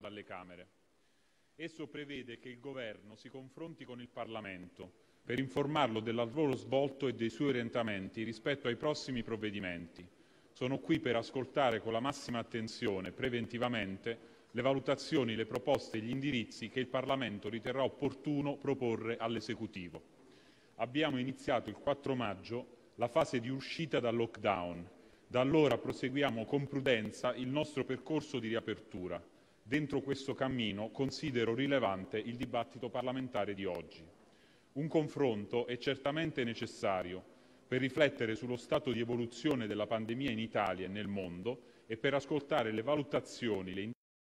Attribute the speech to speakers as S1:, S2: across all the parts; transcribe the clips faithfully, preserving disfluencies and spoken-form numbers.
S1: dalle Camere. Esso prevede che il Governo si confronti con il Parlamento per informarlo del lavoro svolto e dei suoi orientamenti rispetto ai prossimi provvedimenti. Sono qui per ascoltare con la massima attenzione, preventivamente, le valutazioni, le proposte e gli indirizzi che il Parlamento riterrà opportuno proporre all'Esecutivo. Abbiamo iniziato il quattro maggio la fase di uscita dal lockdown. Da allora proseguiamo con prudenza il nostro percorso di riapertura. Dentro questo cammino considero rilevante il dibattito parlamentare di oggi. Un confronto è certamente necessario per riflettere sullo stato di evoluzione della pandemia in Italia e nel mondo e per ascoltare le valutazioni, le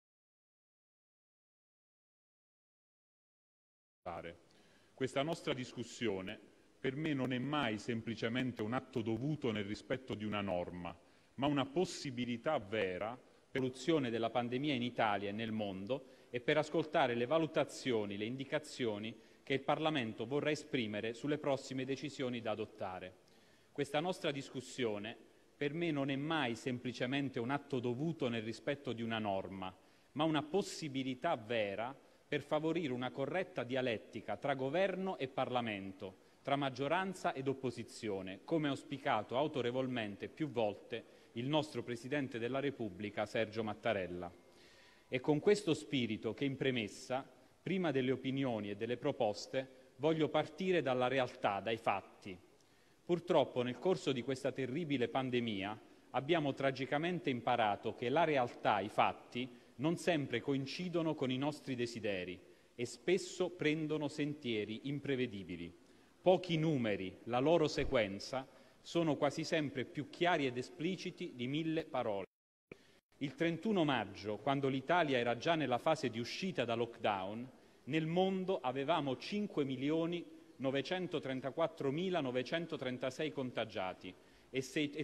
S1: indicazioni. Questa nostra discussione per me non è mai semplicemente un atto dovuto nel rispetto di una norma, ma una possibilità vera per l'evoluzione della pandemia in Italia e nel mondo e per ascoltare le valutazioni, le indicazioni che il Parlamento vorrà esprimere sulle prossime decisioni da adottare. Questa nostra discussione per me non è mai semplicemente un atto dovuto nel rispetto di una norma, ma una possibilità vera per favorire una corretta dialettica tra Governo e Parlamento, tra maggioranza ed opposizione, come auspicato autorevolmente più volte il nostro Presidente della Repubblica Sergio Mattarella. È con questo spirito che in premessa, prima delle opinioni e delle proposte, voglio partire dalla realtà, dai fatti. Purtroppo nel corso di questa terribile pandemia abbiamo tragicamente imparato che la realtà, i fatti, non sempre coincidono con i nostri desideri e spesso prendono sentieri imprevedibili. Pochi numeri, la loro sequenza, sono quasi sempre più chiari ed espliciti di mille parole. Il trentuno maggio, quando l'Italia era già nella fase di uscita da lockdown, nel mondo avevamo cinque milioni novecentotrentaquattromila novecentotrentasei contagiati e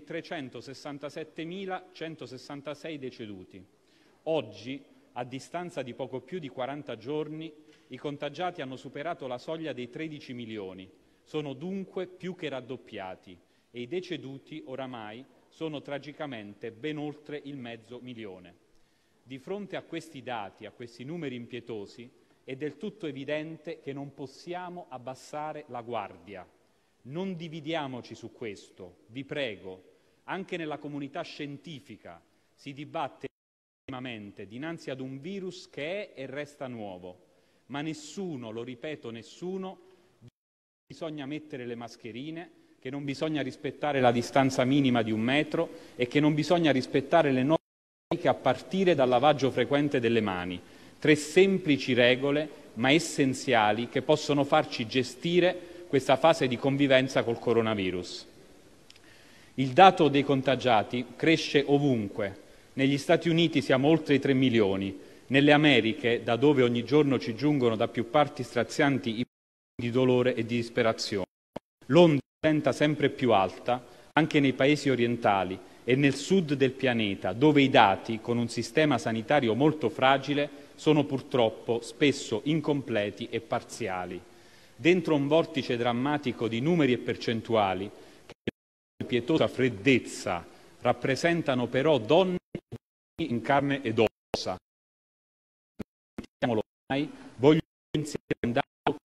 S1: trecentosessantasettemilacentosessantasei deceduti. Oggi, a distanza di poco più di quaranta giorni, i contagiati hanno superato la soglia dei tredici milioni, sono dunque più che raddoppiati e i deceduti oramai sono tragicamente ben oltre il mezzo milione. Di fronte a questi dati, a questi numeri impietosi, è del tutto evidente che non possiamo abbassare la guardia. Non dividiamoci su questo, vi prego. Anche nella comunità scientifica si dibatte dinanzi ad un virus che è e resta nuovo, ma nessuno, lo ripeto, nessuno, bisogna mettere le mascherine, che non bisogna rispettare la distanza minima di un metro e che non bisogna rispettare le norme a partire dal lavaggio frequente delle mani. Tre semplici regole, ma essenziali, che possono farci gestire questa fase di convivenza col coronavirus. Il dato dei contagiati cresce ovunque. Negli Stati Uniti siamo oltre i tre milioni. Nelle Americhe, da dove ogni giorno ci giungono da più parti strazianti i di dolore e di disperazione. L'onda diventa sempre più alta anche nei paesi orientali e nel sud del pianeta, dove i dati, con un sistema sanitario molto fragile, sono purtroppo spesso incompleti e parziali. Dentro un vortice drammatico di numeri e percentuali, che con pietosa freddezza rappresentano però donne in carne ed ossa. Non mai, voglio insieme andare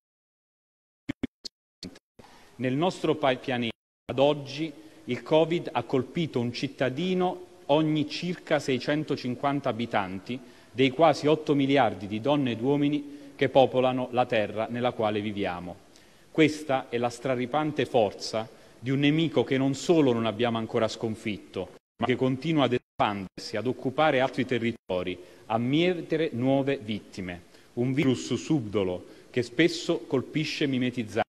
S1: nel nostro pianeta ad oggi il Covid ha colpito un cittadino ogni circa seicentocinquanta abitanti dei quasi otto miliardi di donne ed uomini che popolano la terra nella quale viviamo. Questa è la straripante forza di un nemico che non solo non abbiamo ancora sconfitto, ma che continua ad espandersi, ad occupare altri territori, a mietere nuove vittime. Un virus subdolo che spesso colpisce mimetizzando.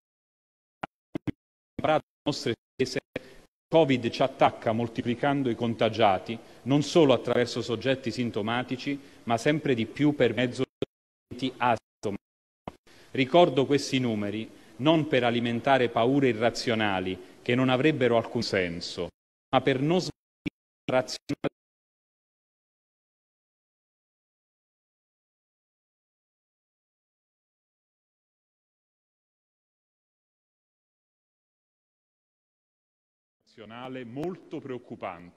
S1: Le nostre spese, Covid ci attacca moltiplicando i contagiati non solo attraverso soggetti sintomatici, ma sempre di più per mezzo di asintomatici. Ricordo questi numeri non per alimentare paure irrazionali che non avrebbero alcun senso, ma per non smentire la razionalità molto preoccupante,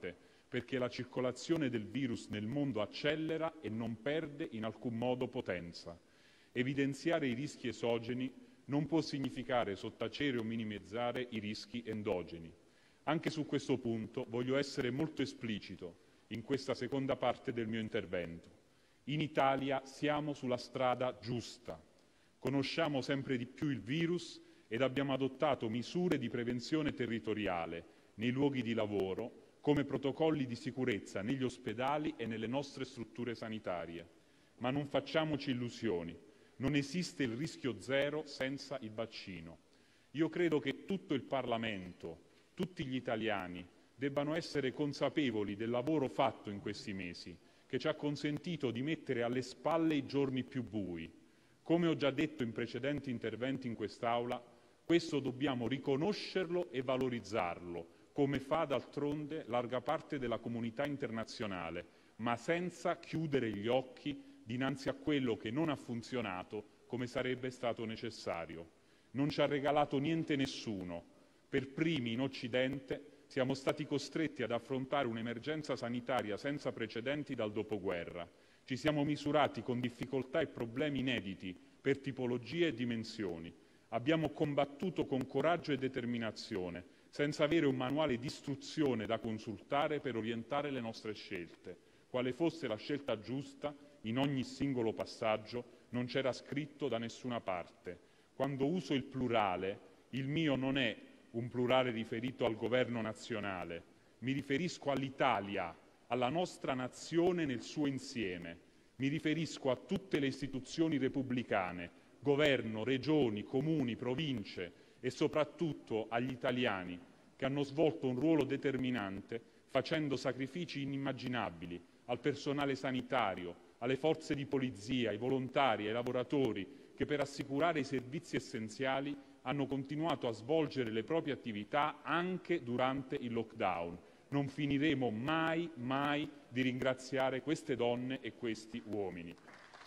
S2: perché la circolazione del virus nel mondo accelera e non perde in alcun modo potenza. Evidenziare i rischi esogeni non può significare sottacere o minimizzare i rischi endogeni. Anche su questo punto voglio essere molto esplicito in questa seconda parte del mio intervento. In Italia siamo sulla strada giusta. Conosciamo sempre di più il virus ed abbiamo adottato misure di prevenzione territoriale nei luoghi di lavoro, come protocolli di sicurezza negli ospedali e nelle nostre strutture sanitarie. Ma non facciamoci illusioni. Non esiste il rischio zero senza il vaccino. Io credo che tutto il Parlamento, tutti gli italiani, debbano essere consapevoli del lavoro fatto in questi mesi, che ci ha consentito di mettere alle spalle i giorni più bui. Come ho già detto in precedenti interventi in quest'Aula, questo dobbiamo riconoscerlo e valorizzarlo, come fa d'altronde larga parte della comunità internazionale, ma senza chiudere gli occhi dinanzi a quello che non ha funzionato come sarebbe stato necessario. Non ci ha regalato niente nessuno. Per primi in Occidente siamo stati costretti ad affrontare un'emergenza sanitaria senza precedenti dal dopoguerra. Ci siamo misurati con difficoltà e problemi inediti per tipologie e dimensioni. Abbiamo combattuto con coraggio e determinazione, senza avere un manuale di istruzione da consultare per orientare le nostre scelte. Quale fosse la scelta giusta, in ogni singolo passaggio, non c'era scritto da nessuna parte. Quando uso il plurale, il mio non è un plurale riferito al governo nazionale. Mi riferisco all'Italia, alla nostra nazione nel suo insieme. Mi riferisco a tutte le istituzioni repubblicane, governo, regioni, comuni, province e soprattutto agli italiani che hanno svolto un ruolo determinante facendo sacrifici inimmaginabili, al personale sanitario, alle forze di polizia, ai volontari, ai lavoratori che per assicurare i servizi essenziali hanno continuato a svolgere le proprie attività anche durante il lockdown. Non finiremo mai, mai di ringraziare queste donne e questi uomini.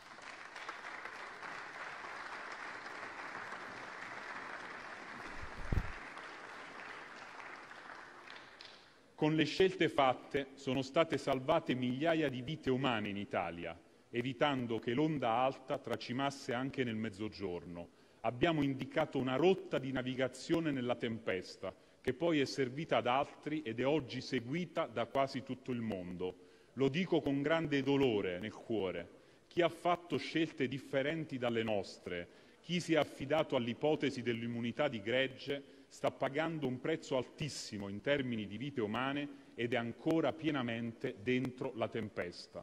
S2: Con le scelte fatte sono state salvate migliaia di vite umane in Italia, evitando che l'onda alta tracimasse anche nel Mezzogiorno. Abbiamo indicato una rotta di navigazione nella tempesta, che poi è servita ad altri ed è oggi seguita da quasi tutto il mondo. Lo dico con grande dolore nel cuore. Chi ha fatto scelte differenti dalle nostre, chi si è affidato all'ipotesi dell'immunità di gregge, sta pagando un prezzo altissimo in termini di vite umane ed è ancora pienamente dentro la tempesta.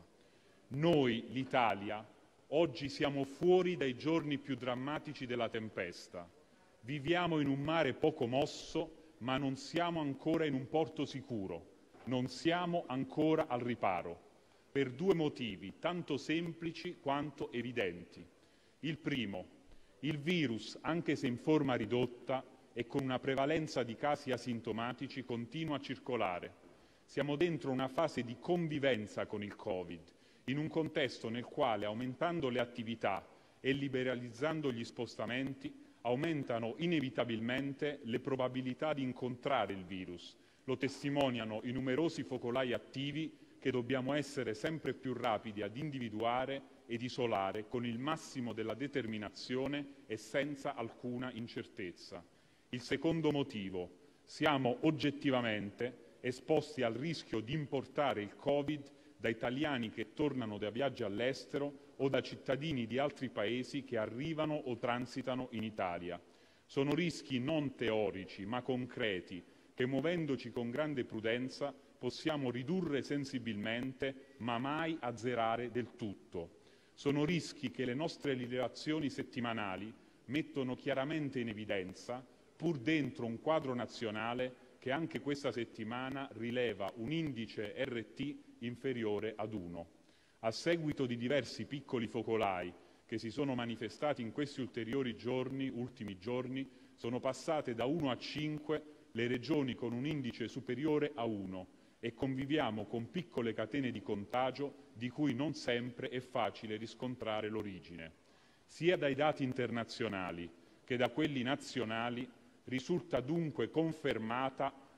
S2: Noi, l'Italia, oggi siamo fuori dai giorni più drammatici della tempesta. Viviamo in un mare poco mosso, ma non siamo ancora in un porto sicuro. Non siamo ancora al riparo, per due motivi tanto semplici quanto evidenti. Il primo, il virus, anche se in forma ridotta e con una prevalenza di casi asintomatici, continua a circolare. Siamo dentro una fase di convivenza con il Covid, in un contesto nel quale, aumentando le attività e liberalizzando gli spostamenti, aumentano inevitabilmente le probabilità di incontrare il virus. Lo testimoniano i numerosi focolai attivi che dobbiamo essere sempre più rapidi ad individuare ed isolare con il massimo della determinazione e senza alcuna incertezza. Il secondo motivo: siamo oggettivamente esposti al rischio di importare il Covid da italiani che tornano da viaggi all'estero o da cittadini di altri paesi che arrivano o transitano in Italia. Sono rischi non teorici ma concreti che, muovendoci con grande prudenza, possiamo ridurre sensibilmente ma mai azzerare del tutto. Sono rischi che le nostre rilevazioni settimanali mettono chiaramente in evidenza, pur dentro un quadro nazionale che anche questa settimana rileva un indice R T inferiore ad uno. A seguito di diversi piccoli focolai che si sono manifestati in questi ulteriori giorni, ultimi giorni, sono passate da uno a cinque le regioni con un indice superiore a uno e conviviamo con piccole catene di contagio di cui non sempre è facile riscontrare l'origine. Sia dai dati internazionali che da quelli nazionali risulta dunque confermata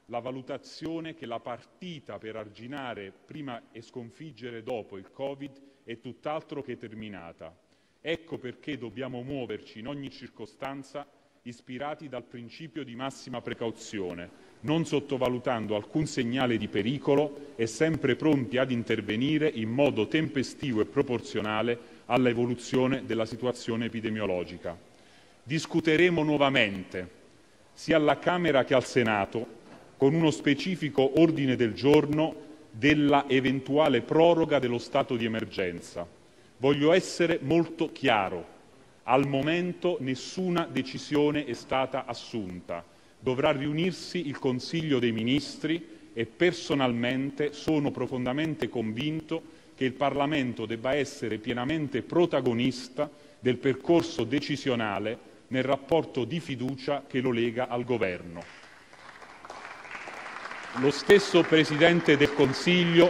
S2: la valutazione che la partita per arginare prima e sconfiggere dopo il Covid è tutt'altro che terminata. Ecco perché dobbiamo muoverci in ogni circostanza ispirati dal principio di massima precauzione, non sottovalutando alcun segnale di pericolo e sempre pronti ad intervenire in modo tempestivo e proporzionale all'evoluzione della situazione epidemiologica. Discuteremo nuovamente, sia alla Camera che al Senato, con uno specifico ordine del giorno della eventuale proroga dello stato di emergenza. Voglio essere molto chiaro. Al momento nessuna decisione è stata assunta. Dovrà riunirsi il Consiglio dei Ministri e personalmente sono profondamente convinto che il Parlamento debba essere pienamente protagonista del percorso decisionale nel rapporto di fiducia che lo lega al Governo. Lo stesso Presidente del Consiglio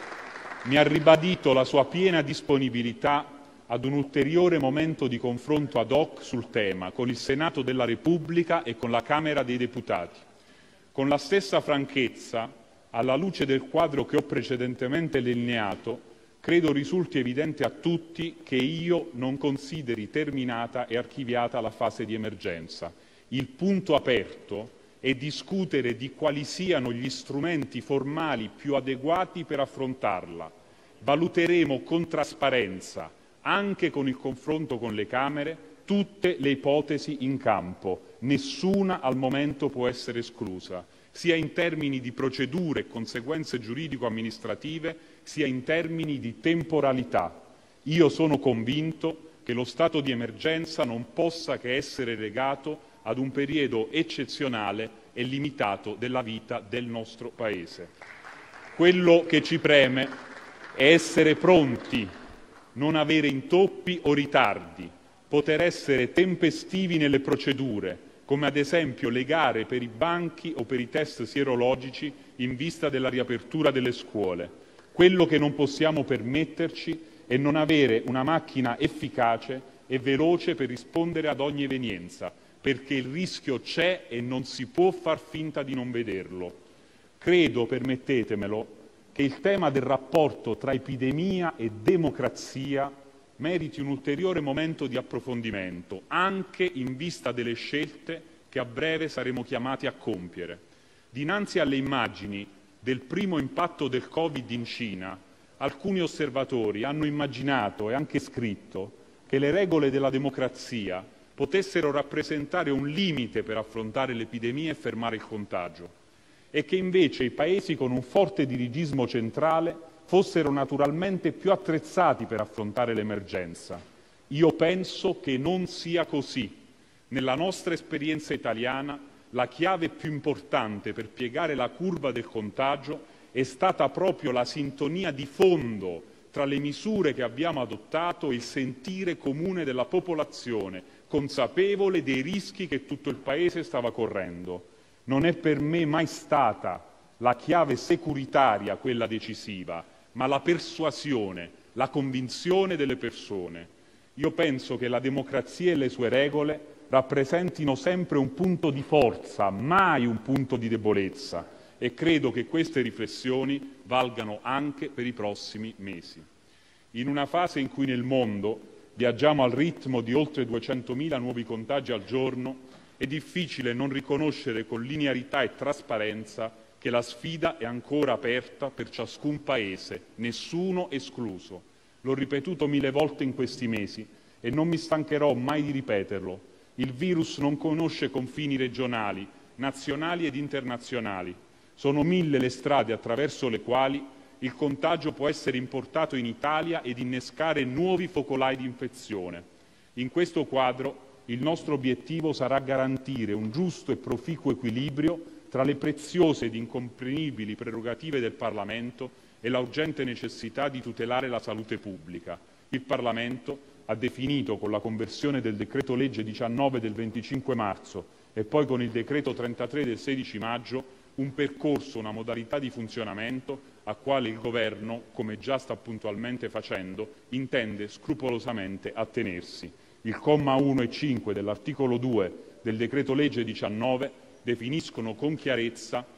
S2: mi ha ribadito la sua piena disponibilità ad un ulteriore momento di confronto ad hoc sul tema con il Senato della Repubblica e con la Camera dei Deputati. Con la stessa franchezza, alla luce del quadro che ho precedentemente delineato, credo risulti evidente a tutti che io non consideri terminata e archiviata la fase di emergenza. Il punto aperto è discutere di quali siano gli strumenti formali più adeguati per affrontarla. Valuteremo con trasparenza, anche con il confronto con le Camere, tutte le ipotesi in campo. Nessuna al momento può essere esclusa, sia in termini di procedure e conseguenze giuridico-amministrative, sia in termini di temporalità. Io sono convinto che lo stato di emergenza non possa che essere legato ad un periodo eccezionale e limitato della vita del nostro Paese. Quello che ci preme è essere pronti, non avere intoppi o ritardi, poter essere tempestivi nelle procedure, come ad esempio le gare per i banchi o per i test sierologici in vista della riapertura delle scuole. Quello che non possiamo permetterci è non avere una macchina efficace e veloce per rispondere ad ogni evenienza, perché il rischio c'è e non si può far finta di non vederlo. Credo, permettetemelo, che il tema del rapporto tra epidemia e democrazia meriti un ulteriore momento di approfondimento, anche in vista delle scelte che a breve saremo chiamati a compiere. Dinanzi alle immagini del primo impatto del Covid in Cina, alcuni osservatori hanno immaginato e anche scritto che le regole della democrazia potessero rappresentare un limite per affrontare l'epidemia e fermare il contagio, e che invece i paesi con un forte dirigismo centrale fossero naturalmente più attrezzati per affrontare l'emergenza. Io penso che non sia così. Nella nostra esperienza italiana, la chiave più importante per piegare la curva del contagio è stata proprio la sintonia di fondo tra le misure che abbiamo adottato e il sentire comune della popolazione, consapevole dei rischi che tutto il Paese stava correndo. Non è per me mai stata la chiave securitaria quella decisiva, ma la persuasione, la convinzione delle persone. Io penso che la democrazia e le sue regole rappresentino sempre un punto di forza, mai un punto di debolezza, e credo che queste riflessioni valgano anche per i prossimi mesi. In una fase in cui nel mondo viaggiamo al ritmo di oltre duecentomila nuovi contagi al giorno, è difficile non riconoscere con linearità e trasparenza che la sfida è ancora aperta per ciascun Paese, nessuno escluso. L'ho ripetuto mille volte in questi mesi e non mi stancherò mai di ripeterlo. Il virus non conosce confini regionali, nazionali ed internazionali. Sono mille le strade attraverso le quali il contagio può essere importato in Italia ed innescare nuovi focolai di infezione. In questo quadro il nostro obiettivo sarà garantire un giusto e proficuo equilibrio tra le preziose ed incomprimibili prerogative del Parlamento e la urgente necessità di tutelare la salute pubblica. Il Parlamento ha definito con la conversione del decreto legge diciannove del venticinque marzo e poi con il decreto trentatré del sedici maggio un percorso, una modalità di funzionamento a quale il Governo, come già sta puntualmente facendo, intende scrupolosamente attenersi. Il comma uno e cinque dell'articolo due del decreto legge diciannove definiscono con chiarezza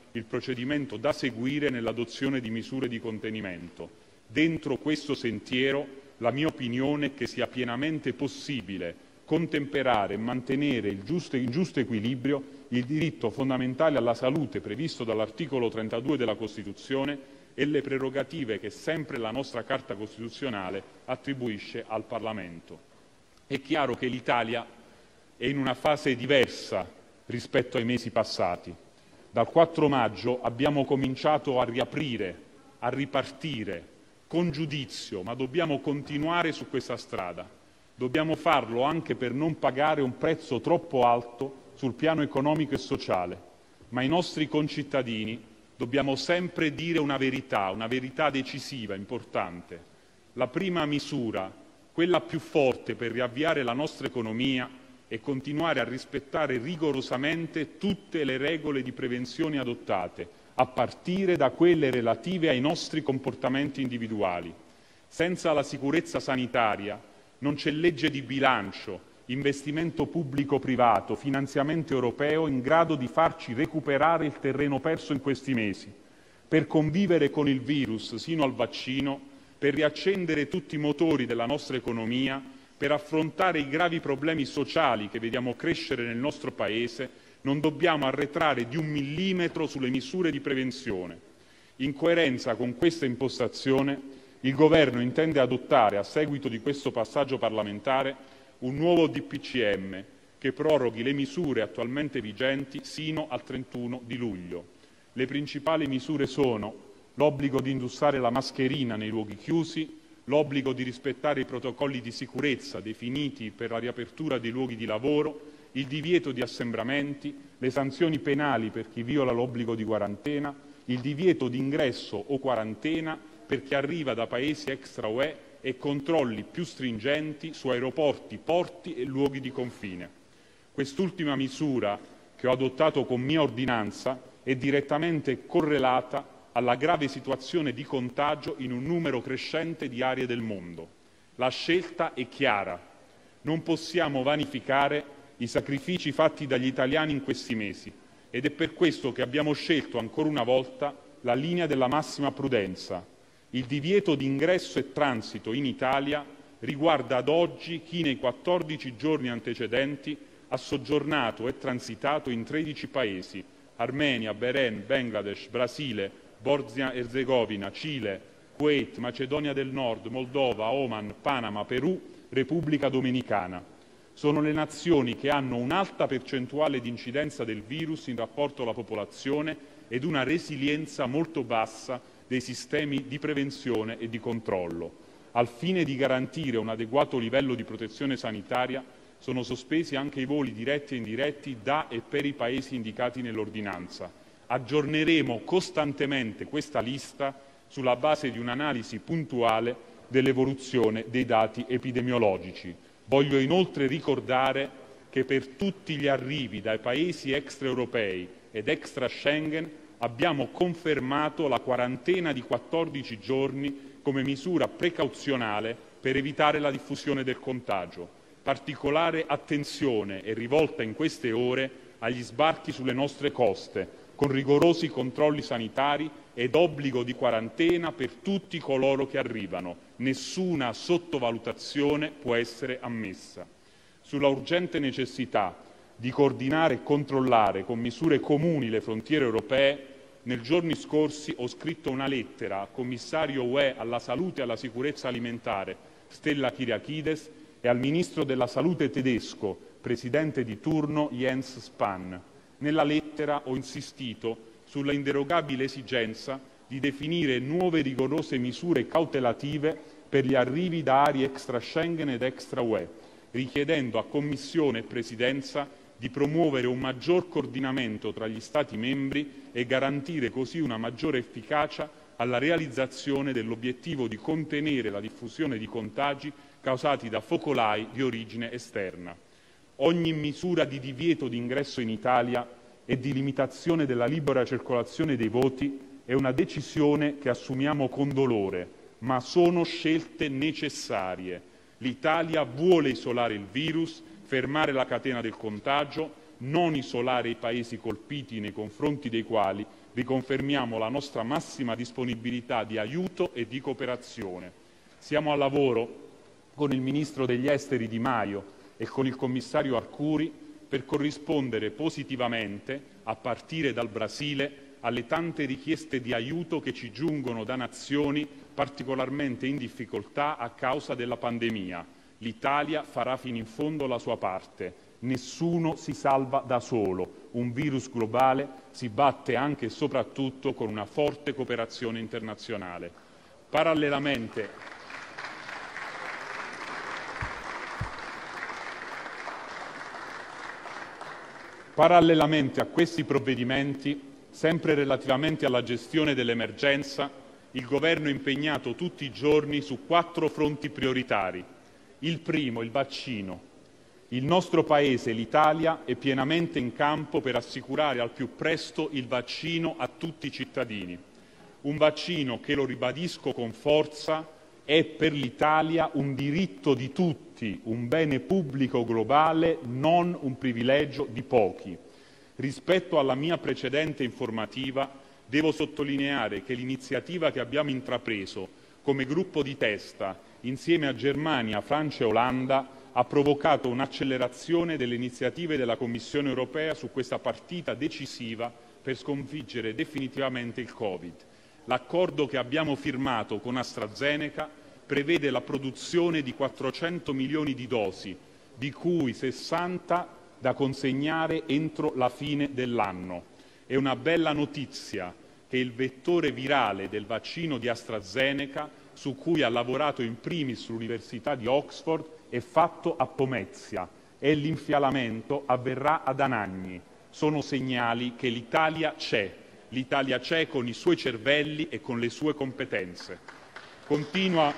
S2: il procedimento da seguire nell'adozione di misure di contenimento. Dentro questo sentiero, la mia opinione è che sia pienamente possibile contemperare e mantenere il giusto, in giusto equilibrio il diritto fondamentale alla salute previsto dall'articolo trentadue della Costituzione e le prerogative che sempre la nostra Carta Costituzionale attribuisce al Parlamento. È chiaro che l'Italia è in una fase diversa rispetto ai mesi passati. Dal quattro maggio abbiamo cominciato a riaprire, a ripartire, con giudizio, ma dobbiamo continuare su questa strada. Dobbiamo farlo anche per non pagare un prezzo troppo alto sul piano economico e sociale, ma ai nostri concittadini dobbiamo sempre dire una verità, una verità decisiva, importante. La prima misura, quella più forte per riavviare la nostra economia, è continuare a rispettare rigorosamente tutte le regole di prevenzione adottate, a partire da quelle relative ai nostri comportamenti individuali. Senza la sicurezza sanitaria non c'è legge di bilancio, investimento pubblico-privato, finanziamento europeo in grado di farci recuperare il terreno perso in questi mesi, per convivere con il virus sino al vaccino, per riaccendere tutti i motori della nostra economia, per affrontare i gravi problemi sociali che vediamo crescere nel nostro Paese. Non dobbiamo arretrare di un millimetro sulle misure di prevenzione. In coerenza con questa impostazione, il Governo intende adottare, a seguito di questo passaggio parlamentare, un nuovo D P C M che proroghi le misure attualmente vigenti sino al trentuno di luglio. Le principali misure sono l'obbligo di indossare la mascherina nei luoghi chiusi, l'obbligo di rispettare i protocolli di sicurezza definiti per la riapertura dei luoghi di lavoro, il divieto di assembramenti, le sanzioni penali per chi viola l'obbligo di quarantena, il divieto di ingresso o quarantena per chi arriva da paesi extra U E e controlli più stringenti su aeroporti, porti e luoghi di confine. Quest'ultima misura, che ho adottato con mia ordinanza, è direttamente correlata alla grave situazione di contagio in un numero crescente di aree del mondo. La scelta è chiara. Non possiamo vanificare i sacrifici fatti dagli italiani in questi mesi ed è per questo che abbiamo scelto ancora una volta la linea della massima prudenza. Il divieto di ingresso e transito in Italia riguarda ad oggi chi nei quattordici giorni antecedenti ha soggiornato e transitato in tredici paesi: Armenia, Bahrain, Bangladesh, Brasile, Bosnia-Erzegovina, Cile, Kuwait, Macedonia del Nord, Moldova, Oman, Panama, Perù, Repubblica Dominicana. Sono le nazioni che hanno un'alta percentuale di incidenza del virus in rapporto alla popolazione ed una resilienza molto bassa dei sistemi di prevenzione e di controllo. Al fine di garantire un adeguato livello di protezione sanitaria, sono sospesi anche i voli diretti e indiretti da e per i paesi indicati nell'ordinanza. Aggiorneremo costantemente questa lista sulla base di un'analisi puntuale dell'evoluzione dei dati epidemiologici. Voglio inoltre ricordare che per tutti gli arrivi dai paesi extraeuropei ed extra Schengen abbiamo confermato la quarantena di quattordici giorni come misura precauzionale per evitare la diffusione del contagio. Particolare attenzione è rivolta in queste ore agli sbarchi sulle nostre coste, con rigorosi controlli sanitari ed obbligo di quarantena per tutti coloro che arrivano. Nessuna sottovalutazione può essere ammessa. Sulla urgente necessità di coordinare e controllare con misure comuni le frontiere europee, nei giorni scorsi ho scritto una lettera al commissario U E alla salute e alla sicurezza alimentare, Stella Kyriakides, e al ministro della salute tedesco, presidente di turno Jens Spahn. Nella lettera ho insistito sulla inderogabile esigenza di definire nuove rigorose misure cautelative per gli arrivi da aree extra Schengen ed extra U E, richiedendo a Commissione e Presidenza di promuovere un maggior coordinamento tra gli Stati membri e garantire così una maggiore efficacia alla realizzazione dell'obiettivo di contenere la diffusione di contagi causati da focolai di origine esterna. Ogni misura di divieto di ingresso in Italia e di limitazione della libera circolazione dei voti è una decisione che assumiamo con dolore, ma sono scelte necessarie. L'Italia vuole isolare il virus, fermare la catena del contagio, non isolare i paesi colpiti nei confronti dei quali riconfermiamo la nostra massima disponibilità di aiuto e di cooperazione. Siamo al lavoro con il Ministro degli Esteri Di Maio e con il Commissario Arcuri per corrispondere positivamente, a partire dal Brasile, alle tante richieste di aiuto che ci giungono da nazioni particolarmente in difficoltà a causa della pandemia. L'Italia farà fino in fondo la sua parte. Nessuno si salva da solo. Un virus globale si batte anche e soprattutto con una forte cooperazione internazionale. Parallelamente, Parallelamente a questi provvedimenti, sempre relativamente alla gestione dell'emergenza, il Governo è impegnato tutti i giorni su quattro fronti prioritari. Il primo, il vaccino. Il nostro Paese, l'Italia, è pienamente in campo per assicurare al più presto il vaccino a tutti i cittadini. Un vaccino che, lo ribadisco con forza, è per l'Italia un diritto di tutti, un bene pubblico globale, non un privilegio di pochi. Rispetto alla mia precedente informativa, devo sottolineare che l'iniziativa che abbiamo intrapreso come gruppo di testa insieme a Germania, Francia e Olanda ha provocato un'accelerazione delle iniziative della Commissione europea su questa partita decisiva per sconfiggere definitivamente il Covid. L'accordo che abbiamo firmato con AstraZeneca prevede la produzione di quattrocento milioni di dosi, di cui sessanta da consegnare entro la fine dell'anno. È una bella notizia che il vettore virale del vaccino di AstraZeneca, su cui ha lavorato in primis l'Università di Oxford, è fatto a Pomezia e l'infialamento avverrà ad Anagni. Sono segnali che l'Italia c'è. L'Italia c'è con i suoi cervelli e con le sue competenze. Continua,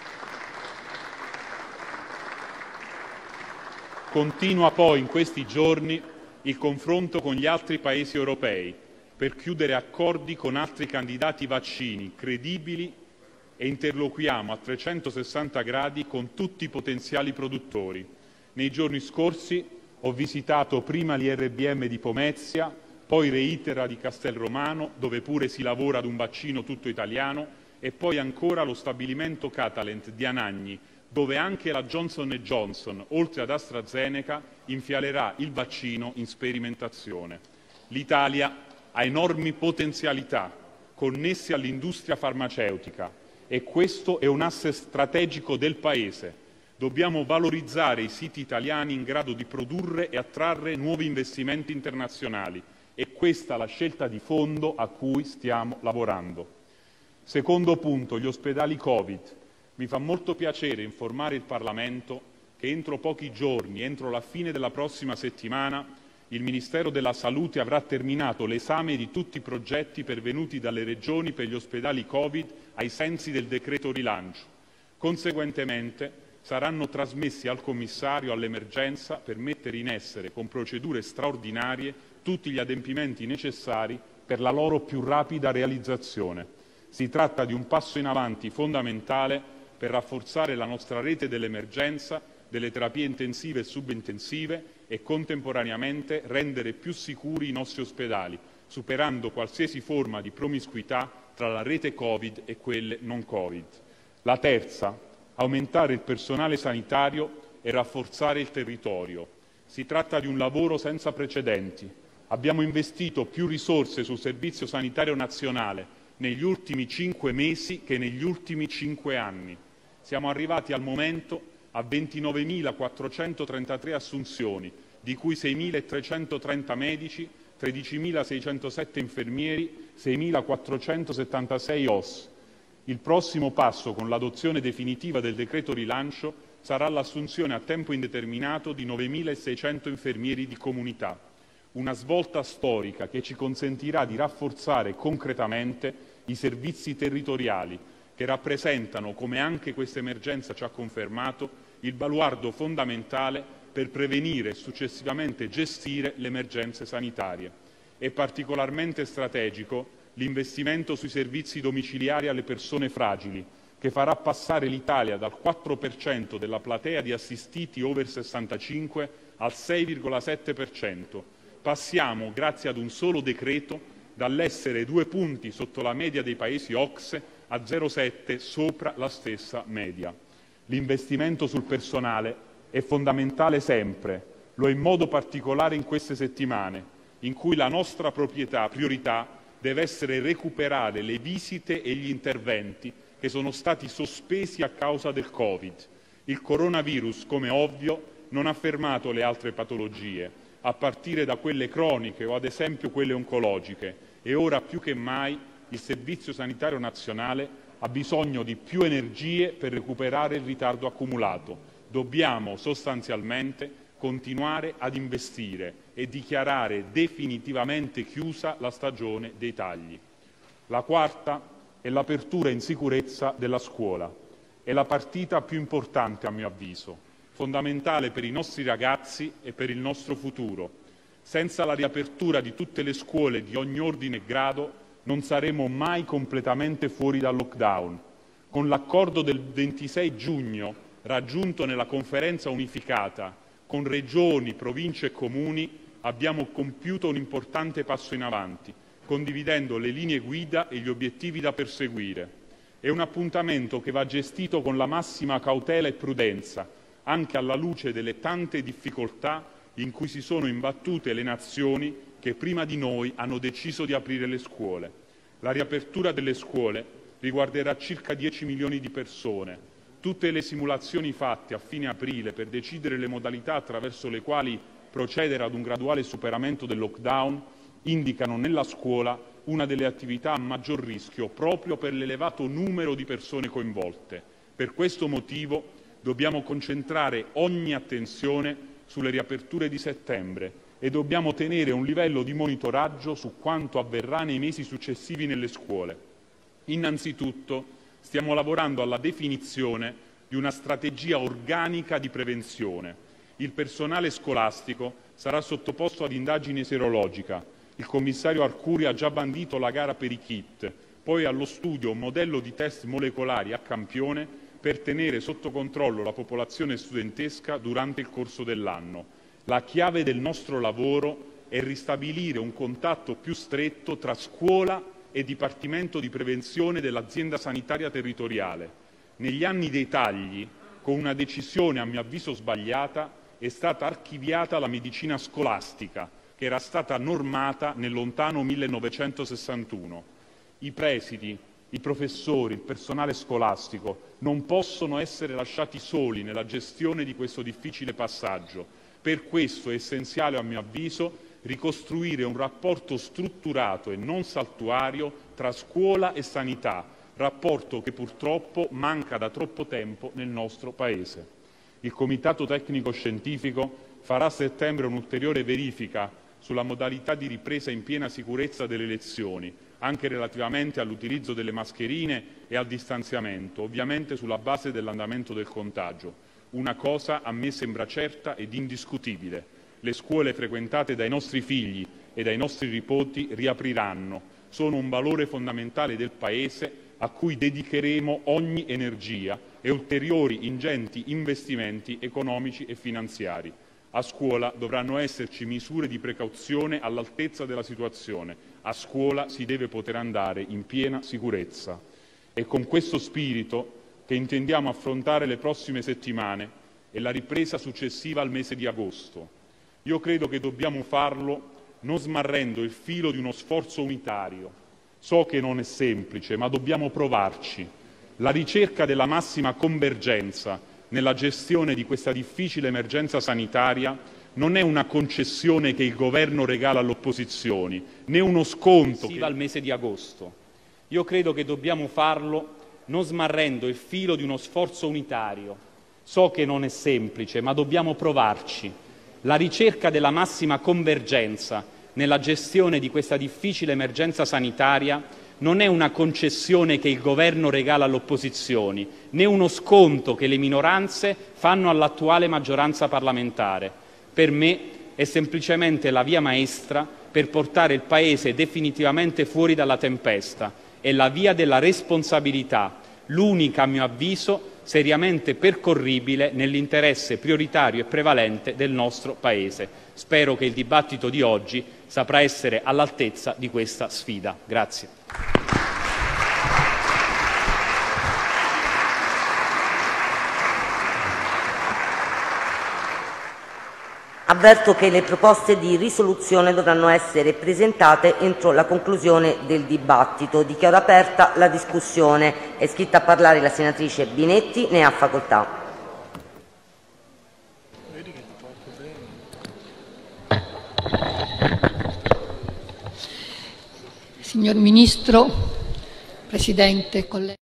S2: continua poi in questi giorni il confronto con gli altri Paesi europei per chiudere accordi con altri candidati vaccini credibili e interloquiamo a trecentosessanta gradi con tutti i potenziali produttori. Nei giorni scorsi ho visitato prima l'I R B M di Pomezia, poi Reitera di Castelromano, dove pure si lavora ad un vaccino tutto italiano, e poi ancora lo stabilimento Catalent di Anagni, dove anche la Johnson and Johnson, oltre ad AstraZeneca, infialerà il vaccino in sperimentazione. L'Italia ha enormi potenzialità connesse all'industria farmaceutica e questo è un asse strategico del Paese. Dobbiamo valorizzare i siti italiani in grado di produrre e attrarre nuovi investimenti internazionali. È questa la scelta di fondo a cui stiamo lavorando. Secondo punto, gli ospedali Covid. Mi fa molto piacere informare il Parlamento che entro pochi giorni, entro la fine della prossima settimana, il Ministero della Salute avrà terminato l'esame di tutti i progetti pervenuti dalle Regioni per gli ospedali Covid ai sensi del decreto rilancio. Conseguentemente saranno trasmessi al Commissario all'emergenza per mettere in essere con procedure straordinarie tutti gli adempimenti necessari per la loro più rapida realizzazione. Si tratta di un passo in avanti fondamentale per rafforzare la nostra rete dell'emergenza, delle terapie intensive e subintensive e contemporaneamente rendere più sicuri i nostri ospedali, superando qualsiasi forma di promiscuità tra la rete Covid e quelle non Covid. La terza, aumentare il personale sanitario e rafforzare il territorio. Si tratta di un lavoro senza precedenti. Abbiamo investito più risorse sul Servizio Sanitario Nazionale negli ultimi cinque mesi che negli ultimi cinque anni. Siamo arrivati al momento a ventinovemilaquattrocentotrentatré assunzioni, di cui seimilatrecentotrenta medici, tredicimilaseicentosette infermieri, seimilaquattrocentosettantasei O S. Il prossimo passo, con l'adozione definitiva del decreto rilancio, sarà l'assunzione a tempo indeterminato di novemilaseicento infermieri di comunità. Una svolta storica che ci consentirà di rafforzare concretamente i servizi territoriali, che rappresentano, come anche questa emergenza ci ha confermato, il baluardo fondamentale per prevenire e successivamente gestire le emergenze sanitarie. È particolarmente strategico l'investimento sui servizi domiciliari alle persone fragili, che farà passare l'Italia dal quattro per cento della platea di assistiti over sessantacinque al sei virgola sette per cento. Passiamo, grazie ad un solo decreto, dall'essere due punti sotto la media dei paesi O C S E a zero virgola sette sopra la stessa media. L'investimento sul personale è fondamentale sempre, lo è in modo particolare in queste settimane, in cui la nostra proprietà, priorità deve essere recuperare le visite e gli interventi che sono stati sospesi a causa del Covid. Il coronavirus, come ovvio, non ha fermato le altre patologie, a partire da quelle croniche o ad esempio quelle oncologiche, e ora più che mai il Servizio Sanitario Nazionale ha bisogno di più energie per recuperare il ritardo accumulato. Dobbiamo sostanzialmente continuare ad investire e dichiarare definitivamente chiusa la stagione dei tagli. La quarta è l'apertura in sicurezza della scuola. È la partita più importante, a mio avviso, fondamentale per i nostri ragazzi e per il nostro futuro. Senza la riapertura di tutte le scuole di ogni ordine e grado non saremo mai completamente fuori dal lockdown. Con l'accordo del ventisei giugno raggiunto nella conferenza unificata con regioni, province e comuni abbiamo compiuto un importante passo in avanti, condividendo le linee guida e gli obiettivi da perseguire. È un appuntamento che va gestito con la massima cautela e prudenza, anche alla luce delle tante difficoltà in cui si sono imbattute le nazioni che prima di noi hanno deciso di aprire le scuole. La riapertura delle scuole riguarderà circa dieci milioni di persone. Tutte le simulazioni fatte a fine aprile per decidere le modalità attraverso le quali procedere ad un graduale superamento del lockdown indicano nella scuola una delle attività a maggior rischio proprio per l'elevato numero di persone coinvolte. Per questo motivo dobbiamo concentrare ogni attenzione sulle riaperture di settembre e dobbiamo tenere un livello di monitoraggio su quanto avverrà nei mesi successivi nelle scuole. Innanzitutto stiamo lavorando alla definizione di una strategia organica di prevenzione. Il personale scolastico sarà sottoposto ad indagine serologica. Il commissario Arcuri ha già bandito la gara per i kit, poi allo studio un modello di test molecolari a campione per tenere sotto controllo la popolazione studentesca durante il corso dell'anno. La chiave del nostro lavoro è ristabilire un contatto più stretto tra scuola e Dipartimento di Prevenzione dell'azienda sanitaria territoriale. Negli anni dei tagli, con una decisione a mio avviso sbagliata, è stata archiviata la medicina scolastica, che era stata normata nel lontano millenovecentosessantuno. I presidi, i professori, il personale scolastico non possono essere lasciati soli nella gestione di questo difficile passaggio. Per questo è essenziale, a mio avviso, ricostruire un rapporto strutturato e non saltuario tra scuola e sanità, rapporto che purtroppo manca da troppo tempo nel nostro Paese. Il Comitato Tecnico Scientifico farà a settembre un'ulteriore verifica sulla modalità di ripresa in piena sicurezza delle lezioni, anche relativamente all'utilizzo delle mascherine e al distanziamento, ovviamente sulla base dell'andamento del contagio. Una cosa a me sembra certa ed indiscutibile: le scuole frequentate dai nostri figli e dai nostri nipoti riapriranno, sono un valore fondamentale del Paese a cui dedicheremo ogni energia e ulteriori ingenti investimenti economici e finanziari. A scuola dovranno esserci misure di precauzione all'altezza della situazione. A scuola si deve poter andare in piena sicurezza. È con questo spirito che intendiamo affrontare le prossime settimane e la ripresa successiva al mese di agosto. Io credo che dobbiamo farlo non smarrendo il filo di uno sforzo unitario. So che non è semplice, ma dobbiamo provarci. La ricerca della massima convergenza nella gestione di questa difficile emergenza sanitaria non è una concessione che il Governo regala alle opposizioni, né uno sconto che...
S1: al mese di agosto. Io credo che dobbiamo farlo non smarrendo il filo di uno sforzo unitario. So che non è semplice, ma dobbiamo provarci. La ricerca della massima convergenza nella gestione di questa difficile emergenza sanitaria non è una concessione che il Governo regala alle opposizioni, né uno sconto che le minoranze fanno all'attuale maggioranza parlamentare. Per me è semplicemente la via maestra per portare il Paese definitivamente fuori dalla tempesta. È la via della responsabilità, l'unica, a mio avviso, seriamente percorribile nell'interesse prioritario e prevalente del nostro Paese. Spero che il dibattito di oggi saprà essere all'altezza di questa sfida. Grazie.
S3: Avverto che le proposte di risoluzione dovranno essere presentate entro la conclusione del dibattito. Dichiaro aperta la discussione. È iscritta a parlare la senatrice Binetti. Ne ha facoltà.
S4: Signor Ministro, Presidente, colleghi.